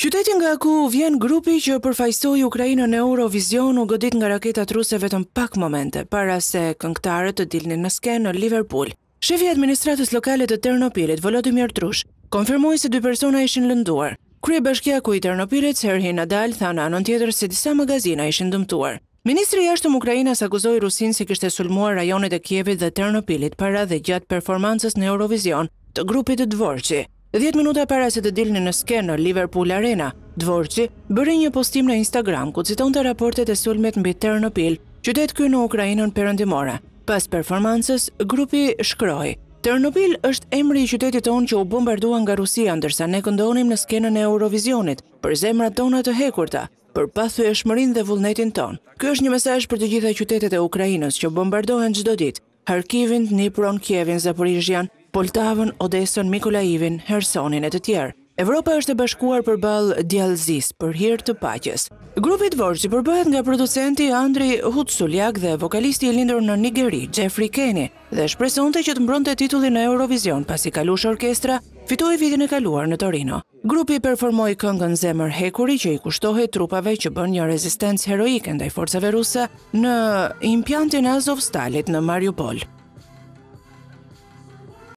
Qyteti nga ku vjen grupi që përfaqësoi Ukrainën në Eurovision u godit nga raketat ruse vetëm pak momente para se këngëtarët të dilnin në skenë në Liverpool. Shefi i administratës lokale të Ternopilit, Volodymyr Trush, konfirmoi se dy persona ishin lënduar. Kryebashkiaku i Ternopilit, Serhii Nadal, tha në anën tjetër se disa magazina ishin dëmtuar. Ministri i jashtëm Ukrainas akuzoi Rusinë se kishte sulmuar rajonet e Kievit dhe Ternopilit para dhe gjatë performancës në Eurovision të grupit të Dvorçi. 10 minuta para se të dilnin në skenë në Liverpool Arena, Dvorçi bëri një postim në Instagram ku citonte raportet e sulmit mbi Ternopil, qytet ky në Ukrainën perëndimore. Pas performancës, grupi shkroi: Ternopil është emri i qytetit tonë që u bombardua nga Rusia, ndërsa ne këndonim në skenën e Eurovisionit për zemrat tona të hekurta, për pathyeshmërinë dhe vullnetin ton. Ky është një mesazh për të gjitha qytetet e Ukrainës që bombardohen çdo ditë: Harkivin, Dnipron, Kievin, Zaporizhjan, Poltavën, Odesën, Mikolaivin, Hersonin e të tjerë. Evropa është e bashkuar përballë djallëzisë për hir të paqes. Grupi Dvorçi përbëhet nga producenti Andriy Hutsuliak dhe vokalisti i lindur në Nigeri, Jeffrey Kenny, dhe shpresonte që të mbronte titullin në Eurovision pasi kalush orkestra fitoi vitin e kaluar në Torino. Grupi performoi këngën Zemër hekuri që i kushtohej trupave që bën një rezistencë heroike ndaj forcave ruse në impjantin Azovstalit në Mariupol.